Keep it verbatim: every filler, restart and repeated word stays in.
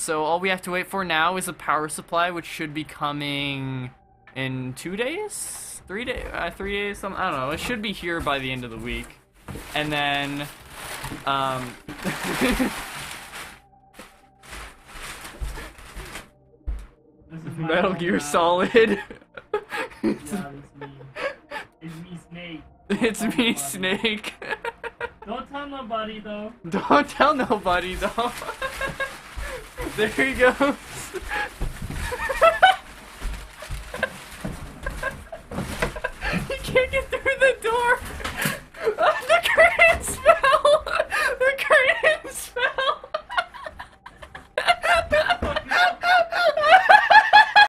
So all we have to wait for now is a power supply, which should be coming in two days, three days, uh, three days. Something I don't know. It should be here by the end of the week, and then, um. Metal Gear Solid. It's, yeah, it's me. It's me, Snake. It's Don't me, tell Snake. Don't tell nobody though. Don't tell nobody though. There he goes. He can't get through